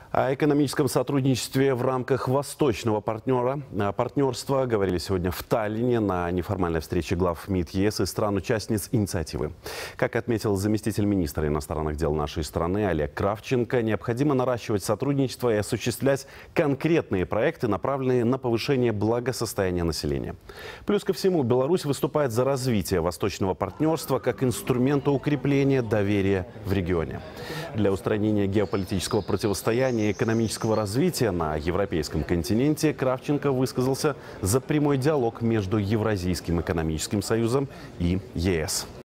О экономическом сотрудничестве в рамках восточного партнерства говорили сегодня в Таллине на неформальной встрече глав МИД ЕС и стран-участниц инициативы. Как отметил заместитель министра иностранных дел нашей страны Олег Кравченко, необходимо наращивать сотрудничество и осуществлять конкретные проекты, направленные на повышение благосостояния населения. Плюс ко всему, Беларусь выступает за развитие восточного партнерства как инструмента укрепления доверия в регионе. Для устранения геополитического противостояния и экономического развития на европейском континенте Кравченко высказался за прямой диалог между Евразийским экономическим союзом и ЕС.